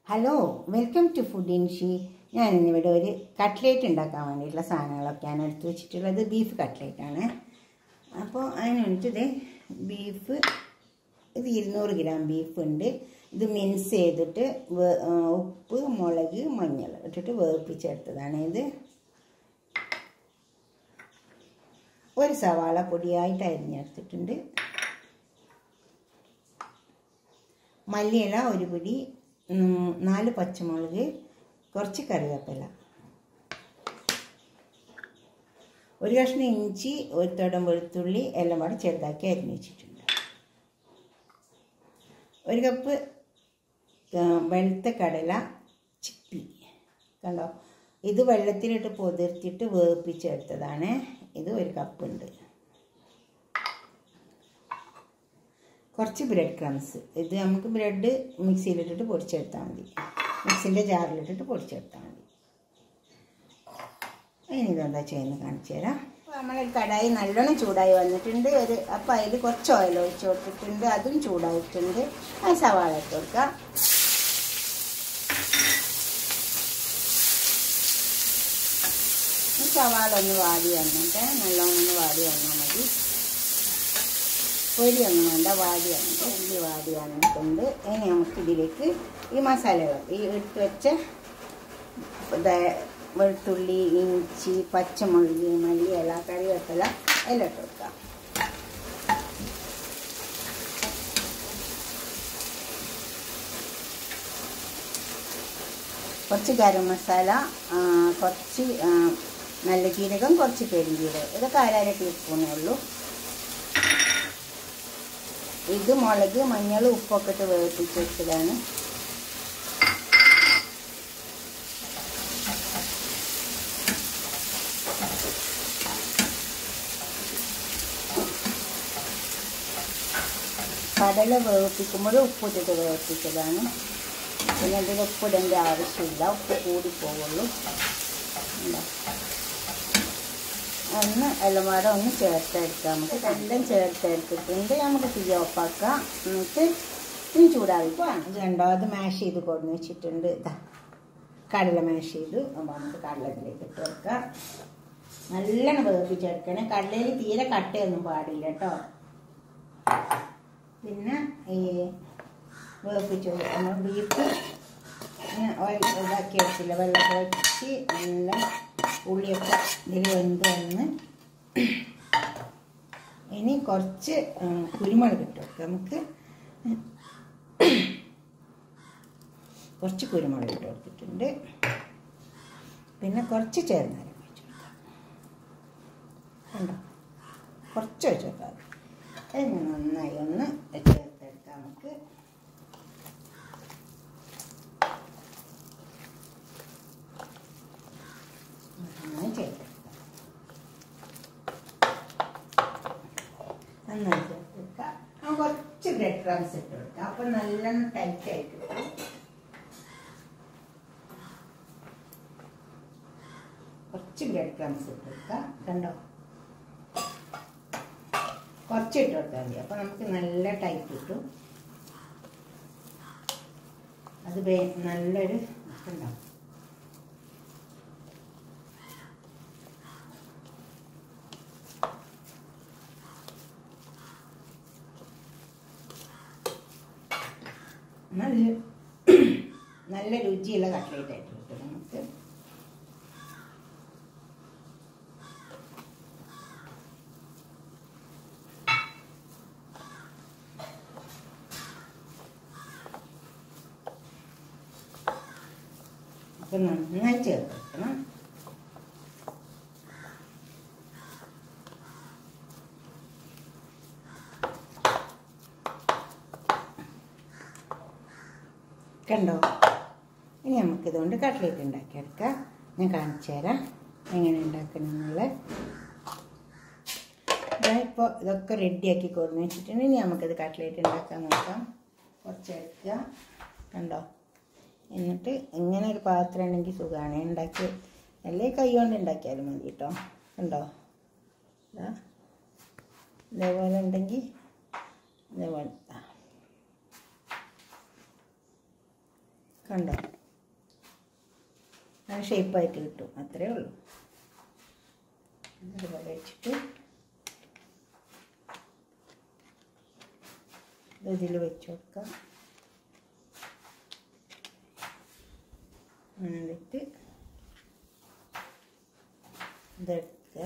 Hello, welcome to food ഇൻഷി. ഞാൻ ഇന്നിവിടെ ഒരു കട്ട്ലേറ്റ് ഉണ്ടാക്കാൻ വേണ്ടിയിട്ടുള്ള സാധനങ്ങളൊക്കെയാണ് എടുത്ത് വെച്ചിട്ടുള്ളത്. ബീഫ് കട്ട്ലേറ്റാണ്. അപ്പോൾ അതിന് വേണ്ടിയിട്ട് ബീഫ്, ഇത് 200 ഗ്രാം ബീഫ് ഉണ്ട്. ഇത് മിൻസ് ചെയ്തിട്ട് ഉപ്പ്, മുളക്, മഞ്ഞൾ ഇട്ടിട്ട് വേവിപ്പിച്ചെടുത്തതാണ്. ഇത് ഒരു സവാള പൊടിയായിട്ട് അരിഞ്ഞെടുത്തിട്ടുണ്ട്. മല്ലിയില ഒരു പിടി, 4 പച്ചമുളക്, കുറച്ച് കറിവേപ്പില, ഒരു കഷ്ണം ഇഞ്ചി, ഒരു തുടം വെളുത്തുള്ളി എല്ലാം കൂടെ ചെറുതാക്കി അരിഞ്ഞ് വെച്ചിട്ടുണ്ട്. ഒരു കപ്പ് വെളുത്ത കടല ചിപ്പി കണ്ടോ, ഇത് വെള്ളത്തിലിട്ട് പൊതിർത്തിട്ട് വേവിപ്പിച്ചെടുത്തതാണ്. ഇത് ഒരു കപ്പുണ്ട്. കുറച്ച് ബ്രെഡ് ക്രംസ്, ഇത് നമുക്ക് ബ്രെഡ് മിക്സിയിലിട്ടിട്ട് പൊടിച്ചെടുത്താൽ മതി, മിക്സിൻ്റെ ജാറിലിട്ടിട്ട് പൊടിച്ചെടുത്താൽ മതി. ഇനി ഇതെന്താ ചെയ്യുന്നത് കാണിച്ചു തരാം. അപ്പോൾ നമ്മളൊരു കടായി നല്ലോണം ചൂടായി വന്നിട്ടുണ്ട്. അപ്പോൾ അതിൽ കുറച്ച് ഓയിൽ ഒഴിച്ച് കൊടുത്തിട്ടുണ്ട്, അതും ചൂടായിട്ടുണ്ട്. ആ സവാള ഇട്ട് കൊടുക്കുക. സവാള ഒന്ന് വാടി വന്നിട്ട് നല്ലോണം ഒന്ന് വാടി വന്നാൽ മതി. പൊരിയൊന്നും വേണ്ട, വാടി വന്നിട്ട് ഉള്ളി വാടി വന്നിട്ടുണ്ട്. ഇനി നമുക്കിതിലേക്ക് ഈ മസാലകൾ, ഈ എടുത്ത് വെച്ച വെളുത്തുള്ളി, ഇഞ്ചി, പച്ചമുളക്, മല്ലിയില, കറിവേപ്പില എല്ലാം ഇട്ട് കൊടുക്കാം. കുറച്ച് ഗരം മസാല, കുറച്ച് നല്ല ജീരകം, കുറച്ച് പെരുംജീരകം, ഇതൊക്കെ 1/2 ടീസ്പൂണേ ഉള്ളൂ. ഇത് മുളക്, മഞ്ഞൾ, ഉപ്പൊക്കെ ഇട്ട് വേവിപ്പിച്ച് വെച്ചതാണ്. കടല വേവിപ്പിക്കുമ്പോൾ ഉപ്പിട്ടിട്ട് വേവിപ്പിച്ചതാണ്. പിന്നെ ഇതിൽ ഉപ്പിടേണ്ട ആവശ്യമില്ല, ഉപ്പ് കൂടിപ്പോവുള്ളൂ. ഒന്ന് എല്ലാം കൂടെ ഒന്ന് ചേർത്തെടുക്കാം. നമുക്ക് എല്ലാം ചേർത്തെടുത്തിട്ടുണ്ട്. നമുക്ക് തീ ഓഫാക്കാം. എന്നിട്ട് ഇനി ചൂടാവിക്കാം. ഇത് കണ്ടോ, അത് മാഷ് ചെയ്ത് കൊടുന്ന് വെച്ചിട്ടുണ്ട്. കടല മാഷ് ചെയ്തു. അപ്പോൾ നമുക്ക് കടലത്തിലേക്ക് ഇട്ട് വെക്കാം. നല്ലോണം വേവിപ്പിച്ചെടുക്കണേ. കടലയിൽ തീരെ കട്ടയൊന്നും പാടില്ല കേട്ടോ. പിന്നെ ഈ വേവിപ്പിച്ച് നമ്മൾ ബീഫ് ഇതാക്കി വെച്ചില്ല, വെള്ളമൊക്കെ വെച്ച് നല്ല ഉള്ളിയൊക്കെ ഇതിൽ വെന്ത് വന്ന് ഇനി കുറച്ച് കുരുമുളക് ഇട്ട് വെക്കാം. നമുക്ക് കുറച്ച് കുരുമുളക് ഇട്ട് കൊടുത്തിട്ടുണ്ട്. പിന്നെ കുറച്ച് ചെറുനാരങ്ങ വെച്ച് കൊടുക്കാം. കണ്ടോ, കുറച്ച് വെച്ച് വെക്കാം. അതിന് നന്നായി ഒന്ന് ചേർത്തെടുക്കാം. നമുക്ക് നന്നായി ചേർത്തെടുക്കാം. നന്നായി ചേർത്തെടുക്കാം. കുറച്ച് ബ്രെഡ് ക്രംസ് ഇട്ട് കൊടുക്കാം. അപ്പം നല്ലോണം ടൈറ്റ് ആയിട്ട് കിട്ടും. കുറച്ച് ബ്രെഡ് ക്രംസ് ഇട്ട് കൊടുക്കാം. കണ്ടോ, കുറച്ച് ഇട്ട് കൊടുത്താൽ മതി. അപ്പം നമുക്ക് നല്ല ടൈറ്റ് കിട്ടും. അത് നല്ലൊരു ഉണ്ടാവും. നല്ല രുചിയുള്ള കട്ട്ലേറ്റ് ആയിട്ട് കിട്ടും നമുക്ക്. അപ്പം നന്നായി ചേർക്കണം. കണ്ടോ, ഇനി നമുക്കിതുകൊണ്ട് കട്ട്ലേറ്റ് ഉണ്ടാക്കിയെടുക്കാം. ഞാൻ കാണിച്ചു തരാം എങ്ങനെ ഉണ്ടാക്കണമെന്നുള്ള. ഇപ്പോൾ ഇതൊക്കെ റെഡിയാക്കി കൊടുന്ന് വെച്ചിട്ടുണ്ട്. ഇനി നമുക്കിത് കട്ട്ലേറ്റ് ഉണ്ടാക്കാൻ നോക്കാം. കുറച്ചെടുക്കുക. കണ്ടോ, എന്നിട്ട് ഇങ്ങനെ ഒരു പാത്രം ഉണ്ടെങ്കിൽ സുഖമാണ് ഉണ്ടാക്കി, അല്ലെങ്കിൽ കൈ കൊണ്ട് ഉണ്ടാക്കിയാലും മതി കേട്ടോ. കണ്ടോ, ഇതേപോലെ ഉണ്ടെങ്കിൽ ഇതേപോലെ കണ്ടോ? നല്ല ഷേപ്പായിട്ട് കിട്ടും. അത്രയേ ഉള്ളൂ. അതുപോലെ വെച്ചിട്ട് ഇതിൽ വെച്ച് കൊടുക്കാം. എന്നിട്ട് ഇതെടുക്കുക.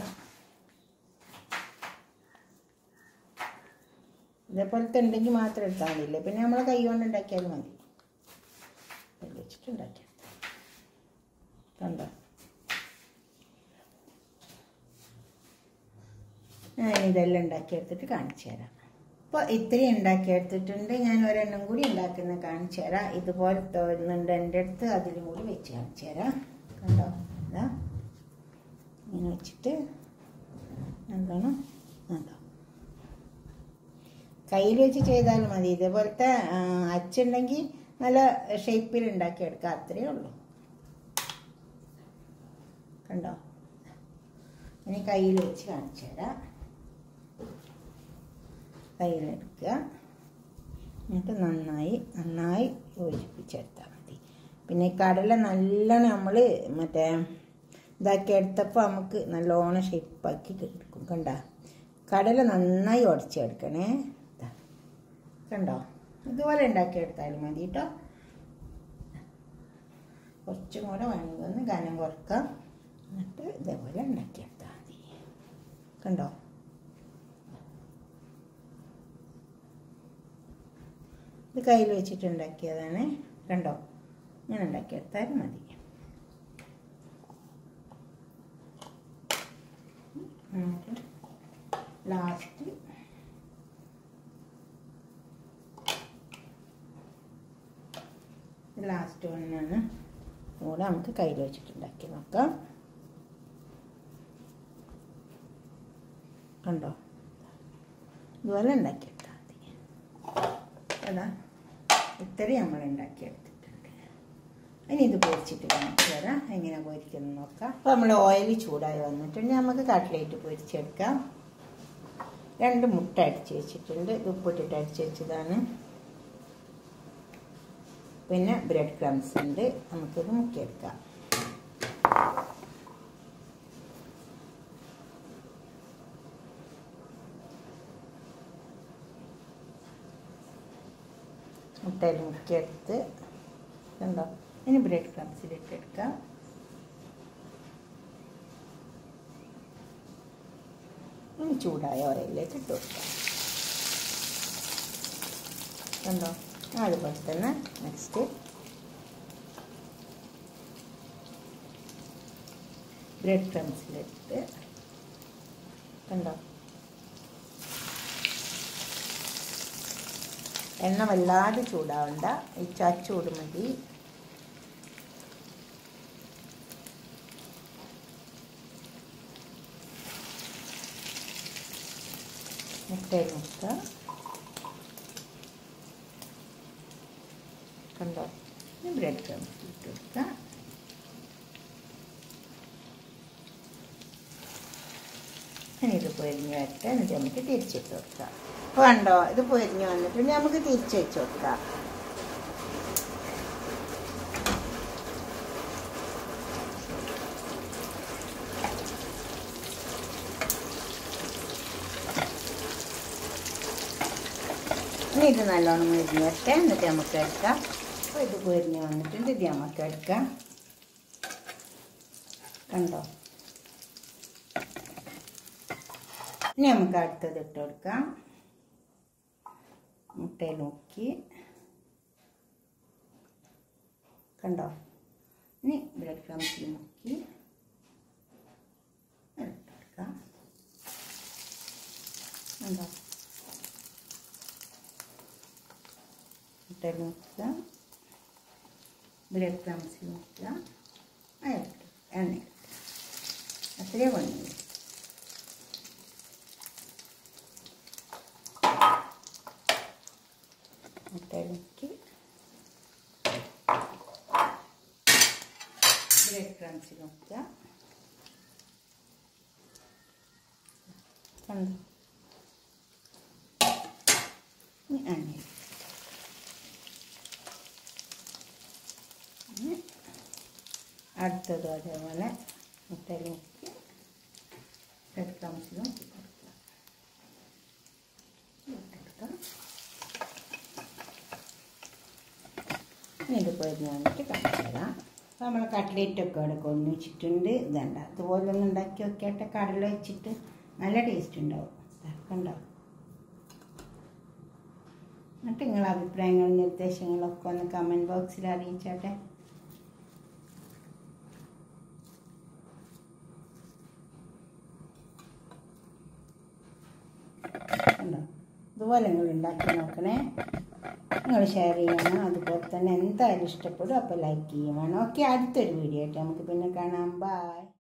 ഇതേപോലത്തെ ഉണ്ടെങ്കിൽ മാത്രം എടുത്താൽ മതിയില്ലേ, പിന്നെ നമ്മൾ കൈ കൊണ്ട് ഉണ്ടാക്കിയാലും മതി. ഇതിൽ വെച്ചിട്ട് ഉണ്ടാക്കിയാൽ കണ്ടോ? ഞാൻ ഇതെല്ലാം ഉണ്ടാക്കിയെടുത്തിട്ട് കാണിച്ചു തരാം. അപ്പോൾ ഇത്രയും ഉണ്ടാക്കിയെടുത്തിട്ടുണ്ട്. ഞാൻ ഒരെണ്ണം കൂടി ഉണ്ടാക്കുന്നത് കാണിച്ചു തരാം. ഇതുപോലെ തോന്നുന്നുണ്ട് എൻ്റെ അടുത്ത്, അതിലും കൂടി വെച്ച് കാണിച്ചു തരാം. കണ്ടോ? ഇതാ ഇങ്ങനെ വെച്ചിട്ട് എന്താണ് കണ്ടോ? കയ്യിൽ വെച്ച് ചെയ്താലും മതി. ഇതേപോലത്തെ അച്ചുണ്ടെങ്കിൽ നല്ല ഷേപ്പിൽ ഉണ്ടാക്കിയെടുക്കുക. അത്രയേ ഉള്ളൂ. കണ്ടോ? ഇനി കയ്യിൽ വെച്ച് കാണിച്ചു തരാം. കയ്യിലെടുക്കുക. എന്നിട്ട് നന്നായി യോജിപ്പിച്ചെടുത്താൽ മതി. പിന്നെ കടല നല്ലോണം നമ്മൾ മറ്റേ ഇതാക്കി എടുത്തപ്പോൾ നമുക്ക് നല്ലോണം ഷേപ്പാക്കി എടുക്കും. കണ്ടോ? കടല നന്നായി ഉടച്ചെടുക്കണേ. കണ്ടോ? ഇതുപോലെ ഉണ്ടാക്കിയെടുത്താലും മതി കേട്ടോ. കുറച്ചും കൂടെ വേണമെങ്കിൽ ഒന്ന് കനം കുറക്കാം. എന്നിട്ട് ഇതേപോലെ ഉണ്ടാക്കിയെടുത്താൽ മതി. കണ്ടോ? ഇത് കയ്യിൽ വെച്ചിട്ട് ഉണ്ടാക്കിയതാണ്. കണ്ടോ? ഇങ്ങനെ ഉണ്ടാക്കിയെടുത്താലും മതി. ലാസ്റ്റ് വണ്ണാണ് കൂടെ നമുക്ക് കയ്യിൽ വെച്ചിട്ടുണ്ടാക്കി നോക്കാം. കണ്ടോ? ഇതുപോലെ ഉണ്ടാക്കിയെടുത്താൽ മതി. അതാ ഇത്രയും നമ്മൾ ഉണ്ടാക്കിയെടുത്തിട്ടുണ്ട്. ഇനി ഇത് പൊരിച്ചിട്ട് കാണിച്ചു തരാം എങ്ങനെ പൊരിക്കുന്നു നോക്കാം. അപ്പോൾ നമ്മൾ ഓയിൽ ചൂടായി വന്നിട്ടുണ്ട്. നമുക്ക് കട്ട്ലേറ്റ് പൊരിച്ചെടുക്കാം. 2 മുട്ട അടിച്ച് വെച്ചിട്ടുണ്ട്. ഇത് ഉപ്പിട്ടിട്ട് അടിച്ച് വെച്ചതാണ്. പിന്നെ ബ്രെഡ് ക്രംസ് ഉണ്ട്. നമുക്കിത് മുക്കിയെടുക്കാം. മുട്ടയിൽ മുക്കിയെടുത്ത് കണ്ടോ? ഇനി ബ്രെഡ് ക്രംസിലിട്ടെടുക്കാം. ഇനി ചൂടായ ഓയിലിലേക്ക് ഇട്ട് കൊടുക്കാം. കണ്ടോ? അതുപോലെ തന്നെ നെക്സ്റ്റ് ബ്രെഡ് ക്രംസിലിട്ട് കണ്ടോ? എണ്ണ വല്ലാതെ ചൂടാവണ്ട, ഈ ചൂട് മതി. മുട്ടയിൽ മുക്കുക. കണ്ടോ? ബ്രെഡ് ക്രംസ് ഇട്ട് കൊടുക്കുക. ഇനി ഇത് പൊരിഞ്ഞ് വരട്ടെ. എന്നിട്ട് നമുക്ക് തിരിച്ചിട്ട് കൊടുക്കാം. അപ്പോൾ കണ്ടോ? ഇത് പൊരിഞ്ഞ് വന്നിട്ടുണ്ട്. നമുക്ക് തിരിച്ച് വെച്ച് കൊടുക്കാം. ഇനി ഇത് നല്ലോണം പൊരിഞ്ഞ് വരട്ടെ. എന്നിട്ട് നമുക്ക് എടുക്കാം. അപ്പോൾ ഇത് പൊരിഞ്ഞ് വന്നിട്ടുണ്ട്. ഇത് നമുക്ക് എടുക്കാം. കണ്ടോ? ഇനി നമുക്ക് അടുത്തത് ഇട്ട് കൊടുക്കാം. മുട്ടയിൽ മുക്കി കണ്ടോ? ഇനി ബ്രെഡ് ക്രംസിൽ മുക്കി ഇട്ട് കൊടുക്കാം. കണ്ടോ? മുട്ടയിൽ മുക്കുക, ബ്രെഡ് ക്രംസിൽ മുക്കുക, എണ്ണ അത്രയേ പണിയുള്ളൂ. മുട്ടയിൽ മുക്കി ബ്രെഡ് ക്രംസിൽ മുക്കുക. കണ്ടോ? എണ്ണ അടുത്തതും അതേപോലെ മുട്ടയിൽ മുക്കി ബ്രെഡ് ക്രംസിൽ മുക്കി കൊടുക്കാം. ഇത് പൊരിഞ്ഞ് വന്നിട്ട് കാണിച്ചു തരാം. അപ്പോൾ നമ്മൾ കട്ട്ലേറ്റൊക്കെ ഇവിടെ കൊണ്ടു വെച്ചിട്ടുണ്ട്. ഇതണ്ട അതുപോലെ ഒന്ന് ഉണ്ടാക്കി നോക്കിയാട്ടെ. കടല വെച്ചിട്ട് നല്ല ടേസ്റ്റ് ഉണ്ടാവും. ഉണ്ടാവും. എന്നിട്ട് നിങ്ങളുടെ അഭിപ്രായങ്ങളും നിർദ്ദേശങ്ങളൊക്കെ ഒന്ന് കമൻറ്റ് ബോക്സിൽ അറിയിച്ചാട്ടെ. ഉണ്ടോ? ഇതുപോലെ നിങ്ങൾ ഉണ്ടാക്കി നോക്കണേ. നിങ്ങൾ ഷെയർ ചെയ്യണം. അതുപോലെ തന്നെ എന്തായാലും ഇഷ്ടപ്പെടും. അപ്പോൾ ലൈക്ക് ചെയ്യണം. ഓക്കെ, അടുത്തൊരു വീഡിയോ ആയിട്ട് നമുക്ക് പിന്നെ കാണാം. ബൈ.